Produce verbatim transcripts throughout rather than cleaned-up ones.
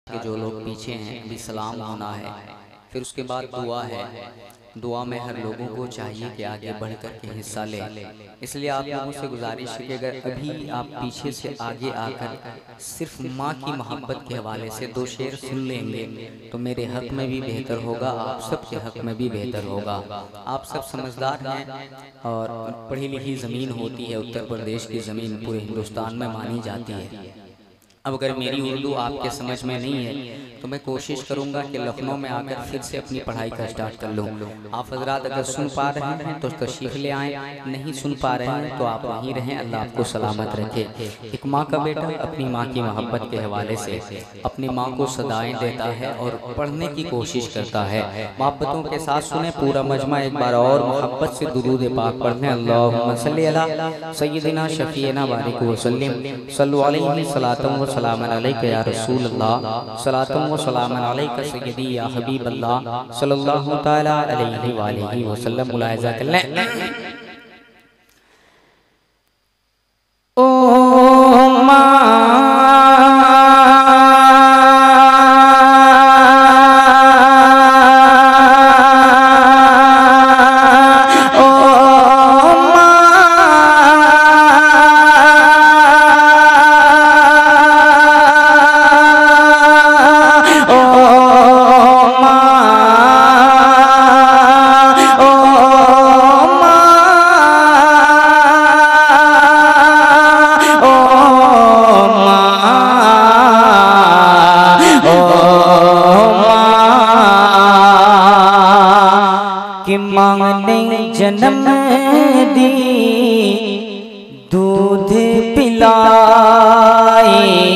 के जो लोग पीछे हैं अभी सलाम होना है, फिर उसके बाद दुआ है। दुआ में हर लोगों को चाहिए कि आगे बढ़ कर के हिस्सा ले। इसलिए आप लोगों से गुजारिश है कि अगर अभी आप पीछे से आगे आकर सिर्फ माँ की मोहब्बत के हवाले से दो शेर सुन लेंगे तो मेरे हक में भी बेहतर होगा, आप सब के हक में भी बेहतर होगा। आप सब समझदार हैं और पढ़ी लिखी ज़मीन होती है, उत्तर प्रदेश की ज़मीन पूरे हिंदुस्तान में मानी जाती है। अब अगर मेरी उर्दू आपके समझ में नहीं है तो मैं कोशिश करूंगा कि लखनऊ में आकर फिर से अपनी पढ़ाई का स्टार्ट कर लूँ। आप हजरात अगर सुन पा रहे हैं तो तशरीफ़ ले आएँ, नहीं सुन पा रहे हैं तो आप वहीं रहें। अल्लाह आपको सलामत रखे। एक माँ का बेटा अपनी माँ की मोहब्बत के हवाले से अपनी माँ को सदाएँ देता है और पढ़ने की कोशिश करता है। मोहब्बतों के साथ सुने पूरा मजमा एक बार और मोहब्बत से दुरूद पाक पढ़ने। अल्लाहुम्मा सल्ली अला सय्यिदिना शफ़ीना बारिक वसल्लिम सल्लल्लाहु अलैहि सलातम व सलाम अलैका या रसूल अल्लाह सलातम व सलाम अलैका सय्यदी या हबीब अल्लाह सल्लल्लाहु तआला अलैहि व आलिहि वसल्लम। मुलाहिज़ा कर लें। ओ माँ जन्म दी दूध पिलाई,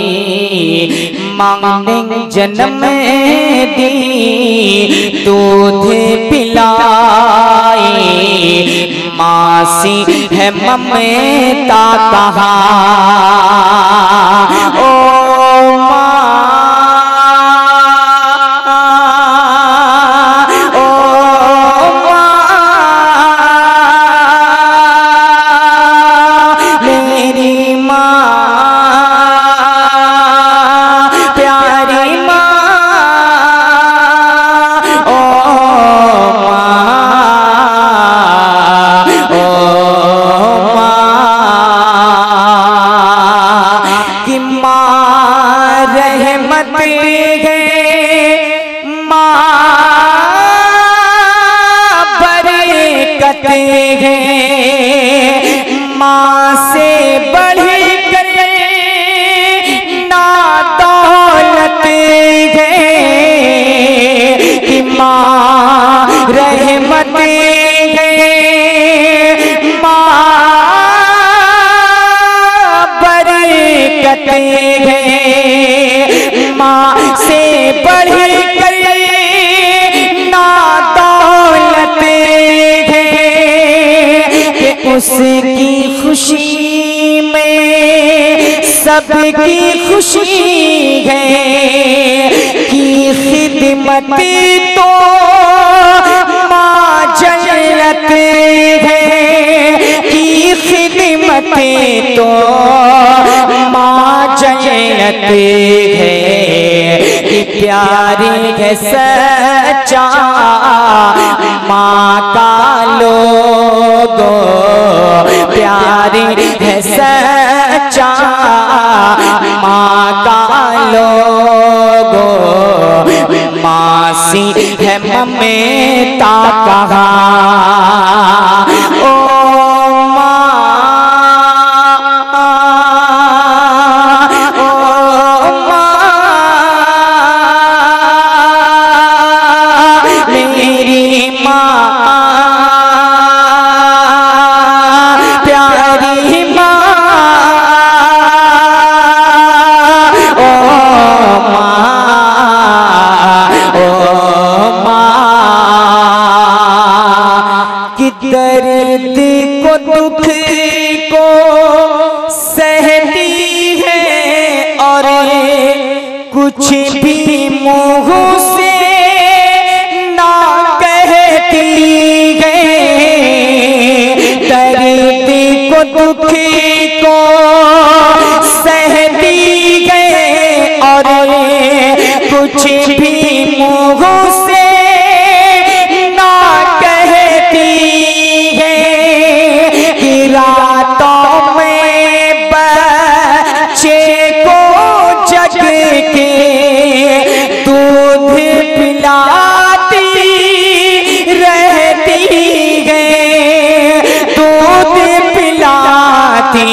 मांगने जन्म दी दूध पिलाई, मासी है ममता कहाँ। ओ माँ माँ से बढ़ कर ना दौलत है कि माँ रहमत है, माँ बरकत है। माँ से बढ़ कर ना दौलत उसकी खुशी में सबकी खुशी है कि खिदमत तो माँ जन्नत है, कि खिदमत तो माँ जन्नत है, कि प्यारी है सच्चा माँ का लोगो, प्यारी है सच्चा माँ का लोगो, मासी है ममता कहाँ। ओ माँ ओ माँ मेरी माँ दर्द को दुख को सहती है और कुछ भी मुँह से ना कहती है। दर्द को दुख को सहती है और कुछ भी मुँह से ना कहती है कि रातों में बच्चे को जग के दूध पिलाती रहती है, दूध पिलाती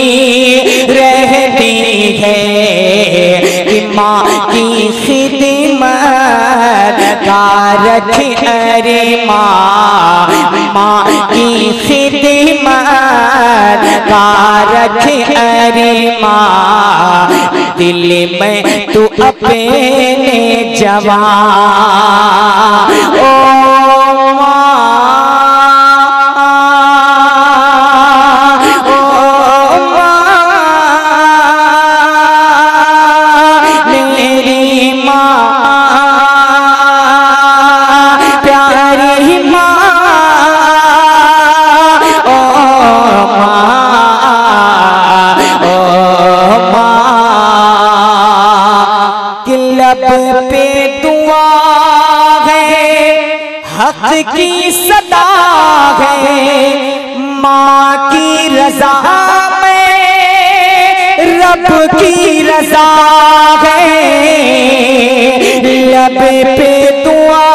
रहती है कि माँ की खिदमत का रख, अरे माँ माँ की खिदमत का रख, अरे माँ दिल में तू अपने जवान। ओ पे दुआ है, हक की सदा है, माँ की रजा में रब की रजा है। लब पे दुआ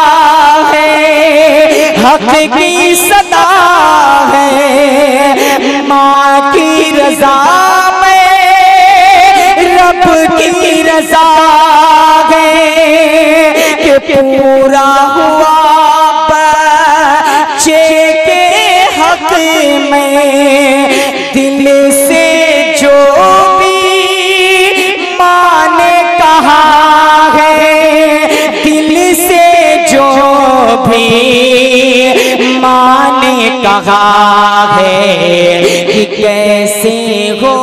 है, हक की सदा है, माँ की रजा में रब की रजा के पूरा हुआ बच्चे के हक में, दिल से जो भी माँ ने कहा है, दिल से जो भी माँ ने कहा है कि कैसे हो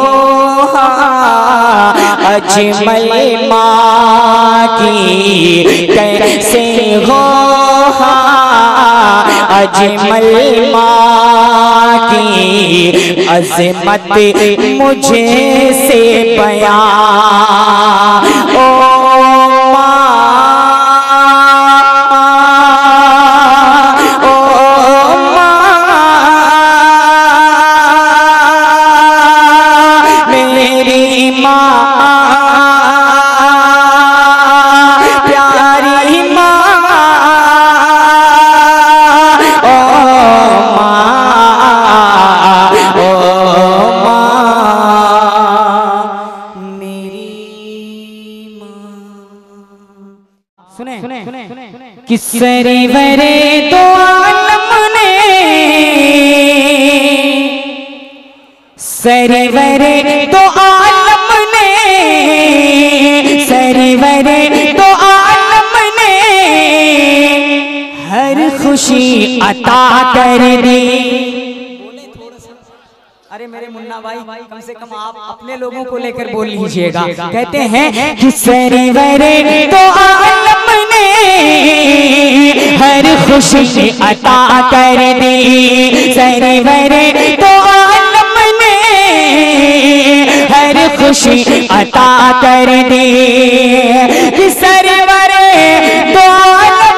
अजमल माँ की, कैसे हो अजमल माँ की अज़मत मुझे से बयां। ओ कि सरवरे दो आलम ने, सरवरे दो आलम ने, सरवरे दो आलम ने हर खुशी अता कर दी। अरे मेरे मुन्ना भाई, कम से कम आप अपने लोगों को लेकर बोल लीजिएगा। कहते हैं कि सरवरे दो आलम ने हर खुशी अता कर दी, सरवरे दो आलम ने हर खुशी अता कर दी। कि सरवरे दो आलम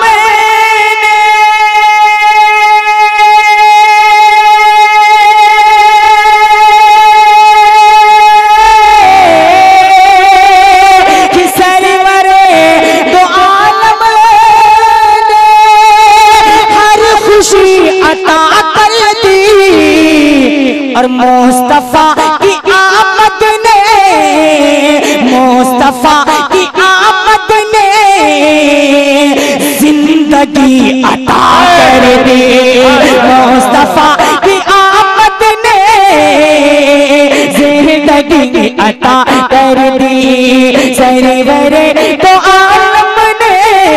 और मुस्तफा की आमद ने, मुस्तफा की आमद ने जिंदगी अता कर दी, मुस्तफा की आमद ने जिंदगी अता कर दी। सरवरे तो आलम ने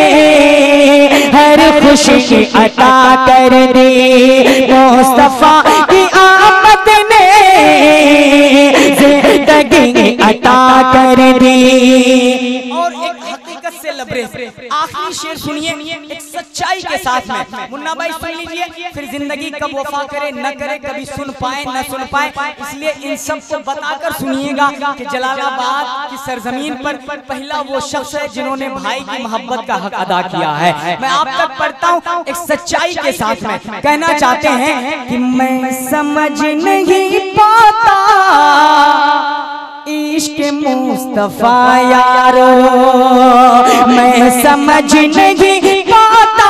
हर खुशी अता कर दी, मुस्तफा की आमद ने जिंदगी अता कर दी। और एक हकीकत से लबरेज। आखिरी शेर सुनिए एक सच्चाई के साथ में, मुन्ना भाई सुन लीजिए। फिर जिंदगी कब वफा करे न करे, कभी सुन पाए न सुन पाए, इसलिए इन सब को बताकर सुनिएगा कि जलालाबाद की सरजमीन पर पहला वो शख्स है जिन्होंने भाई की मोहब्बत का हक अदा किया है। मैं आप तक पढ़ता हूँ एक सच्चाई के साथ में, कहना चाहते हैं कि मैं समझ नहीं पाता इश्क मुस्तफा यारो, मैं समझ नहीं पाता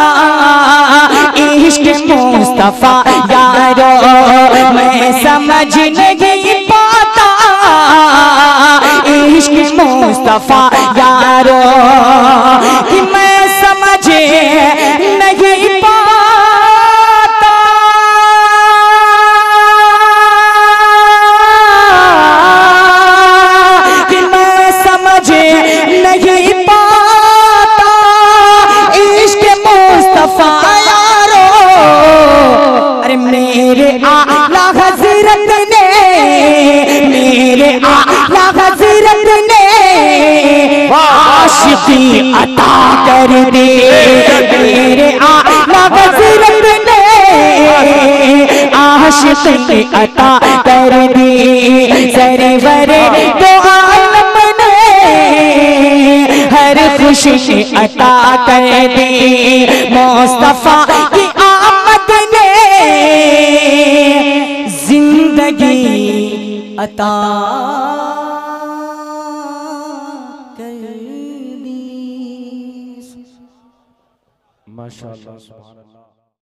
इश्क मुस्तफा यारो, मैं समझ नहीं पाता इश्क मुस्तफा यारो, कि मैं समझ नहीं पाता कि मैं समझ नहीं पाता इश्क मुस्तफा यारो। अरे मेरे आला हज़रत ने, मेरे आला हज़रत ने आशिकी अता कर दी, मेरे आला हज़रत ने आशिकी अता कर दी। सरवरे दो आलम ने हर खुशी अता कर दी, मुस्तफा की आमद ने जिंदगी अता कर दी। माशाअल्लाह, सुभान अल्लाह।